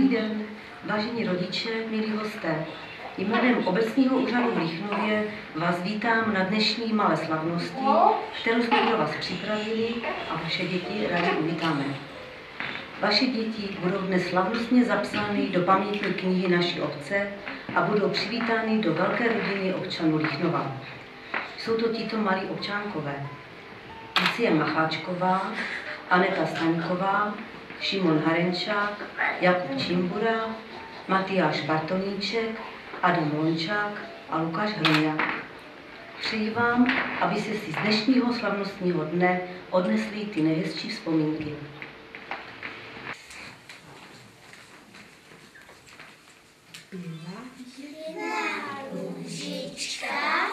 Dobrý den, vážení rodiče, milí hosté. Jménem Obecního úřadu v Líchnově vás vítám na dnešní malé slavnosti, kterou jsme pro vás připravili a vaše děti rádi uvítáme. Vaše děti budou dnes slavnostně zapsány do pamětní knihy naší obce a budou přivítány do velké rodiny občanů Líchnova. Jsou to tito malí občánkové: Lucie Macháčková, Aneta Staňková, Šimon Harenčák, Jakub Čimbura, Matyáš Bartoníček, Adam Lončák a Lukáš Hroňák. Přeji vám, aby se si z dnešního slavnostního dne odnesli ty nejhezčí vzpomínky. Růžička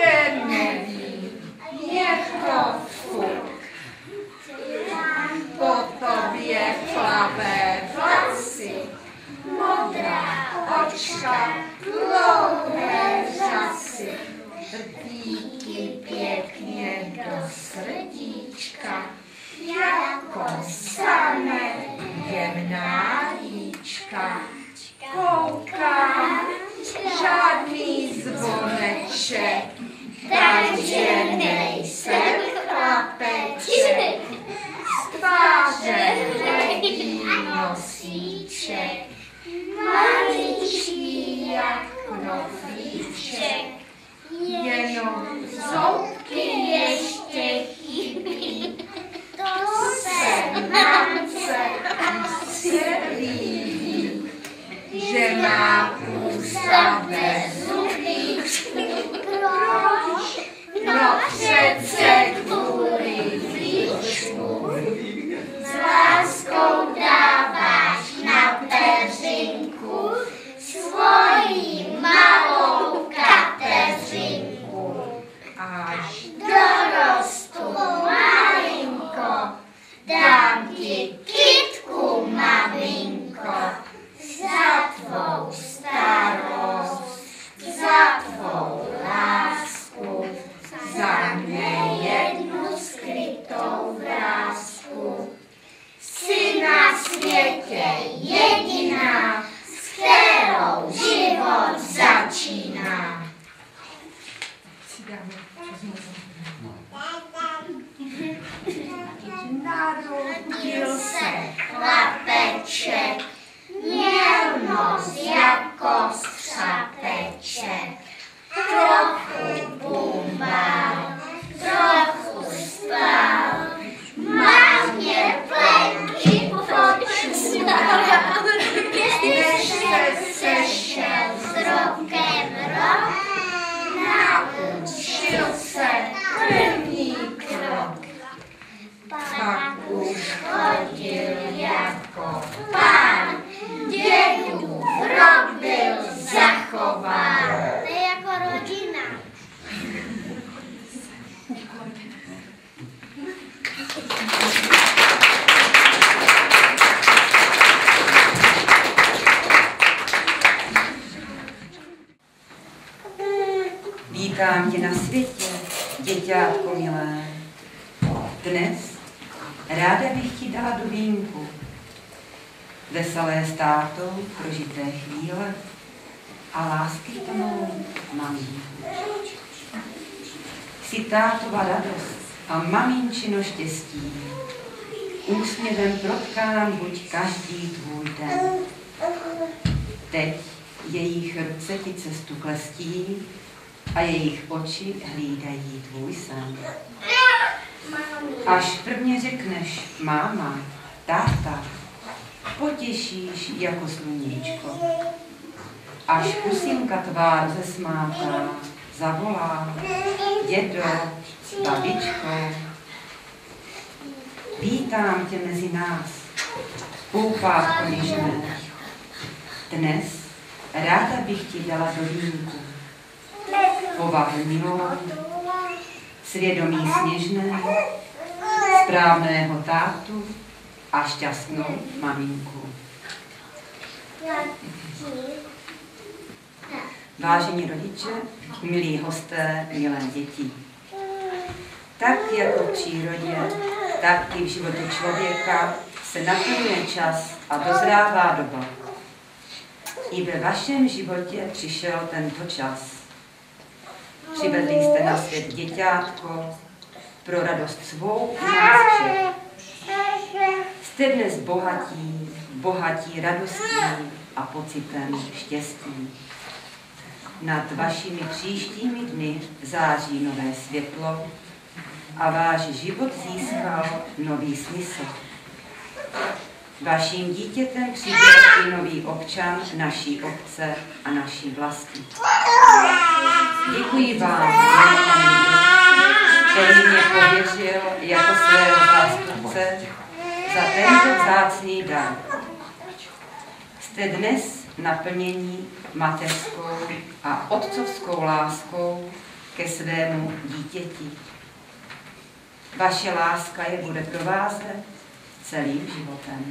Jen neví, je to fuk. Po tobě plavé vlasy, modrá očka, dlouhé řasy, rtíky pěkně do srdíčka, jako samé jemná jíčka. Koukám, žádný zvoneček, takže nejsem chlapeček. Z tváře hledí nosíček, maličký jak knoflíček, jenom zoubky ještě chybí. To se mamce jistě líbí, že má ústa bez zubíčku. Proč? No přece kvůli víčku. S láskou dáváš na peřinku svoji malou Kateřinku. Až dorostu malinko, dám ti kytku, maminko, za tvou starost, za tvou lásku, za mě jednu skrytou vrásku. Jsi na světě jediná, s kterou život začíná. Narodil se chlapeček, měl nos jako střapeček. Trochu bumbal, trochu spal, mámě plenky počuval. Než se sešel s rokem rok, naučil se první krok. Pak už chodil jako pán, dědův rok byl zachován. To je jako rodina. Vítám tě na světě, děťátko milé. Dnes ráda bych ti dala do vínku veselé s tátou prožité chvíle a lásky plnou maminku. Jsi tátova radost a maminčino štěstí, úsměvem protkám buď každý tvůj den. Teď jejich ruce ti cestu klestí a jejich oči hlídají tvůj sen. Až prvně řekneš máma, táta, potěšíš jako sluníčko. Až pusinka tvá rozesmátá, zavolá, dědo, babičko. Vítám tě mezi nás, poupátko něžné. Dnes ráda bych ti dala do vínku povahu milou, svědomí sněžné, správného tátu a šťastnou maminku. Vážení rodiče, milí hosté, milé děti. Tak jako v přírodě, tak i v životě člověka se naplňuje čas a dozrává doba. I ve vašem životě přišel tento čas. Přivedli jste na svět děťátko pro radost svou i nás všech. Jste dnes bohatí radostí a pocitem štěstí. Nad vašimi příštími dny září nové světlo a váš život získal nový smysl. Vaším dítětem přijde i nový občan naší obce a naší vlasti. Děkuji vám, který mě pověřil jako svého zástupce za tento vzácný dar. Jste dnes naplnění mateřskou a otcovskou láskou ke svému dítěti. Vaše láska je bude provázet celým životem.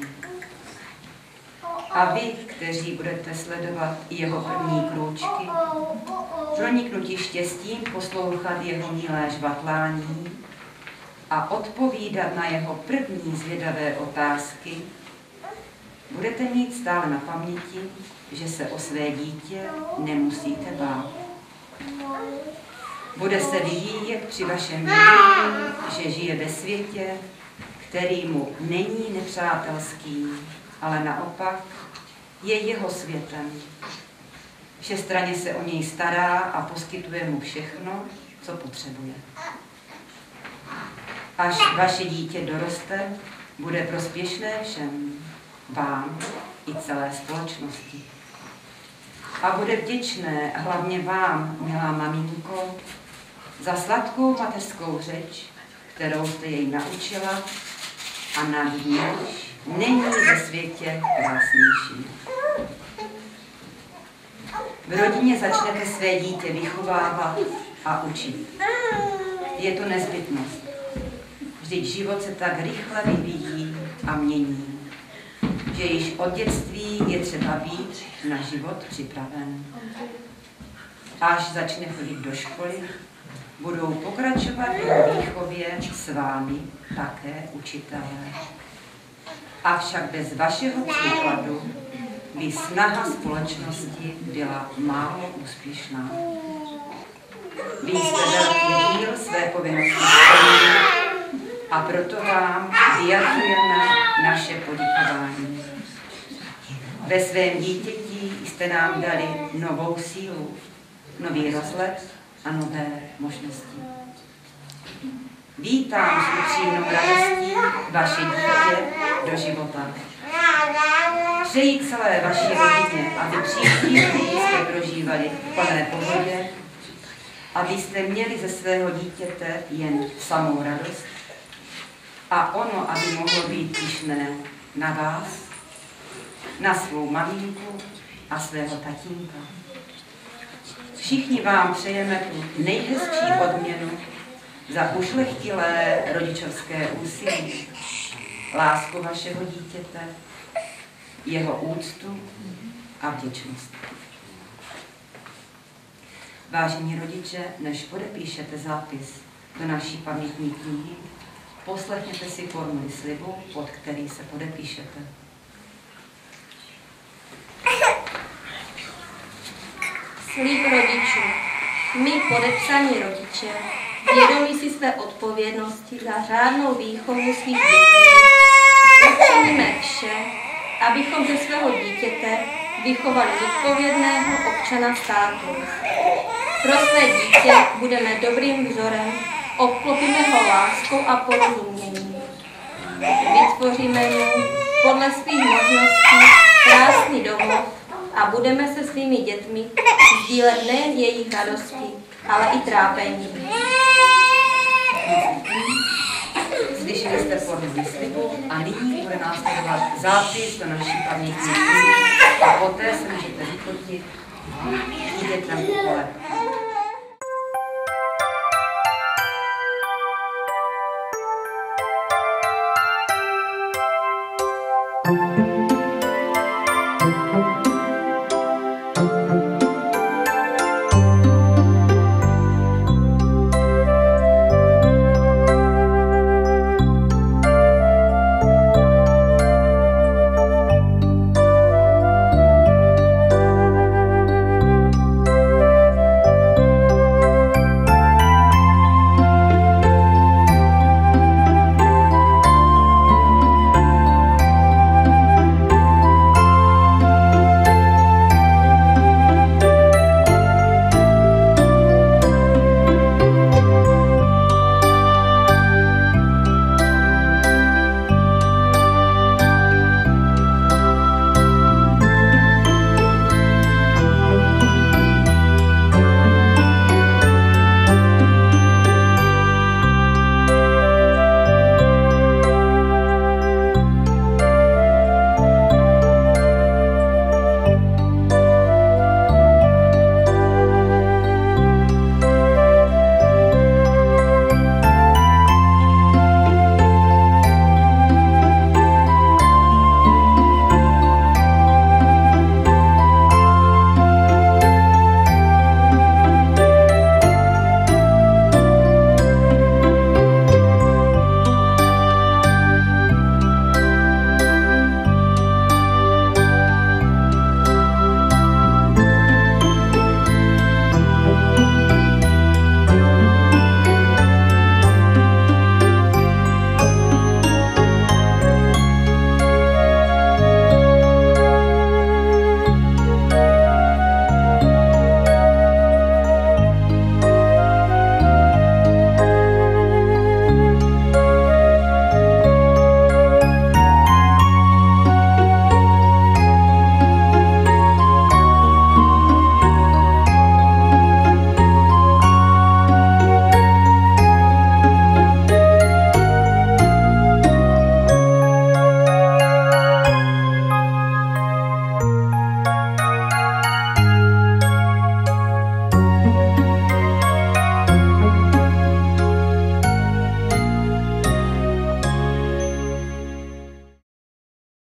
A vy, kteří budete sledovat jeho první krůčky, proniknutí štěstím poslouchat jeho milé žvatlání a odpovídat na jeho první zvědavé otázky, budete mít stále na paměti, že se o své dítě nemusíte bát. Bude se vyvíjet při vašem vědomí, že žije ve světě, který mu není nepřátelský, ale naopak je jeho světem. Všestranně se o něj stará a poskytuje mu všechno, co potřebuje. Až vaše dítě doroste, bude prospěšné všem, vám i celé společnosti. A bude vděčné hlavně vám, milá maminko, za sladkou mateřskou řeč, kterou jste jej naučila a nad níž není ve světě krásnější. V rodině začnete své dítě vychovávat a učit. Je to nezbytnost. Vždyť život se tak rychle vyvíjí a mění, že již od dětství je třeba být na život připraven. Až začne chodit do školy, budou pokračovat v jeho výchově s vámi také učitelé. Avšak bez vašeho příkladu by snaha společnosti byla málo úspěšná. Vy jste velký díl své povinnosti splnili a proto vám vyjadřujeme naše poděkování. Ve svém dítěti jste nám dali novou sílu, nový rozhled a nové možnosti. Vítám s upřímnou radostí vaše dítě do života. Přeji celé vaší rodině, aby příští roky jste prožívali v plné pohodě, abyste měli ze svého dítěte jen samou radost a ono, aby mohlo být pyšné na vás, na svou maminku a svého tatínka. Všichni vám přejeme tu nejhezčí odměnu za ušlechtilé rodičovské úsilí, lásku vašeho dítěte, jeho úctu a vděčnost. Vážení rodiče, než podepíšete zápis do naší pamětní knihy, poslechněte si formuli slibu, pod který se podepíšete. Slib rodičů. My, podepsaní rodiče, vědomí si své odpovědnosti za řádnou výchovu svých dětí, učiníme vše, abychom ze svého dítěte vychovali zodpovědného občana státu. Pro své dítě budeme dobrým vzorem, obklopíme ho láskou a porozuměním. Vytvoříme mu podle svých možností krásný domov a budeme se svými dětmi sdílet nejen jejich radosti, ale i trápení. Slyšeli jste formuli slibu a nyní bude následovat zápis do naší pamětní knihy a poté se můžete vyfotit, jít tam po kole.